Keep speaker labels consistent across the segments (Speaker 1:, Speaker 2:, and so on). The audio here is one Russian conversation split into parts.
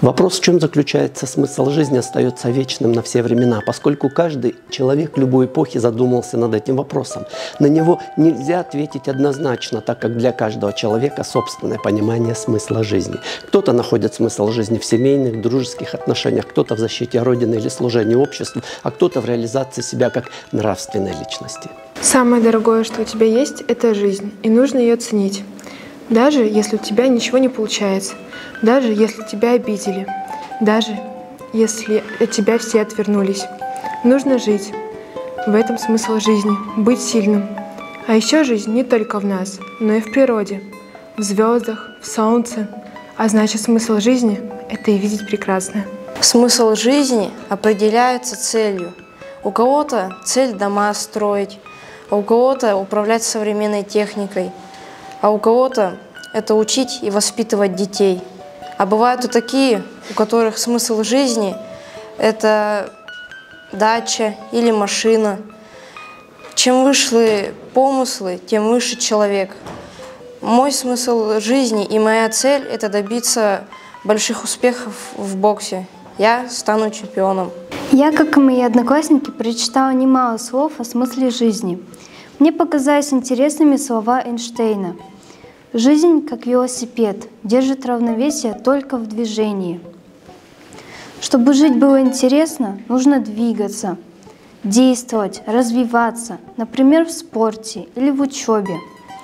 Speaker 1: Вопрос, в чем заключается смысл жизни, остается вечным на все времена, поскольку каждый человек любой эпохи задумался над этим вопросом. На него нельзя ответить однозначно, так как для каждого человека собственное понимание смысла жизни. Кто-то находит смысл жизни в семейных, дружеских отношениях, кто-то в защите Родины или служении обществу, а кто-то в реализации себя как нравственной личности.
Speaker 2: Самое дорогое, что у тебя есть, это жизнь, и нужно ее ценить. Даже если у тебя ничего не получается, даже если тебя обидели, даже если от тебя все отвернулись. Нужно жить. В этом смысл жизни – быть сильным. А еще жизнь не только в нас, но и в природе, в звездах, в солнце. А значит, смысл жизни – это и видеть прекрасное.
Speaker 3: Смысл жизни определяется целью. У кого-то цель дома строить, а у кого-то управлять современной техникой, а у кого-то это учить и воспитывать детей. А бывают и такие, у которых смысл жизни – это дача или машина. Чем выше помыслы, тем выше человек. Мой смысл жизни и моя цель – это добиться больших успехов в боксе. Я стану чемпионом.
Speaker 4: Я, как и мои одноклассники, прочитала немало слов о смысле жизни. Мне показались интересными слова Эйнштейна. Жизнь, как велосипед, держит равновесие только в движении. Чтобы жить было интересно, нужно двигаться, действовать, развиваться, например, в спорте или в учебе.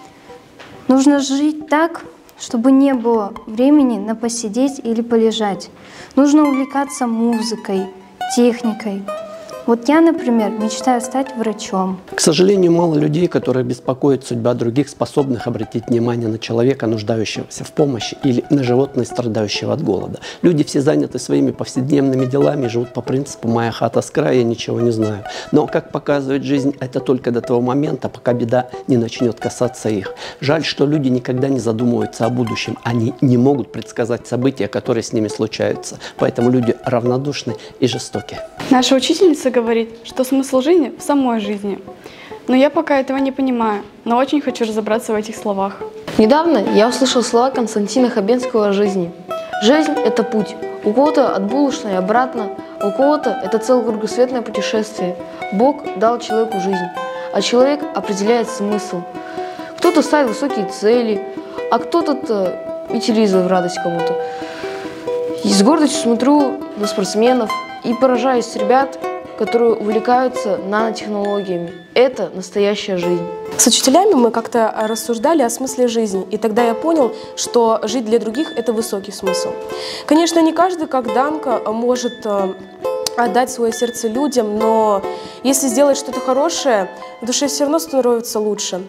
Speaker 4: Нужно жить так, чтобы не было времени на посидеть или полежать. Нужно увлекаться музыкой, техникой. Вот я, например, мечтаю стать врачом.
Speaker 1: К сожалению, мало людей, которые беспокоят судьба других, способных обратить внимание на человека, нуждающегося в помощи, или на животное, страдающего от голода. Люди все заняты своими повседневными делами, живут по принципу «моя хата с края, я ничего не знаю». Но, как показывает жизнь, это только до того момента, пока беда не начнет касаться их. Жаль, что люди никогда не задумываются о будущем. Они не могут предсказать события, которые с ними случаются. Поэтому люди равнодушны и жестоки.
Speaker 5: Наша учительница говорит, что смысл жизни в самой жизни. Но я пока этого не понимаю, но очень хочу разобраться в этих словах.
Speaker 6: Недавно я услышал слова Константина Хабенского о жизни. Жизнь – это путь. У кого-то от булочной обратно, а у кого-то это целое кругосветное путешествие. Бог дал человеку жизнь, а человек определяет смысл. Кто-то ставит высокие цели, а кто-то и телевизор в радость кому-то. И с гордостью смотрю на спортсменов и поражаюсь с ребят, которые увлекаются нанотехнологиями. Это настоящая жизнь.
Speaker 7: С учителями мы как-то рассуждали о смысле жизни, и тогда я понял, что жить для других – это высокий смысл. Конечно, не каждый, как Данка, может отдать свое сердце людям, но если сделать что-то хорошее, в душе все равно становится лучше.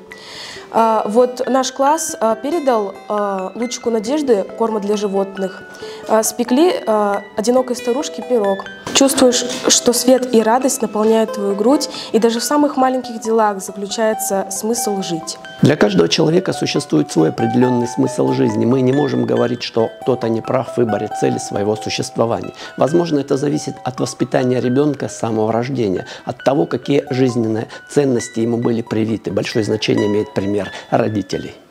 Speaker 7: Вот наш класс передал лучику надежды корма для животных. Спекли одинокой старушке пирог. Чувствуешь, что свет и радость наполняют твою грудь, и даже в самых маленьких делах заключается смысл жить.
Speaker 1: Для каждого человека существует свой определенный смысл жизни. Мы не можем говорить, что кто-то не прав в выборе цели своего существования. Возможно, это зависит от воспитания ребенка с самого рождения, от того, какие жизненные ценности ему были привиты. Большое значение имеет пример родителей.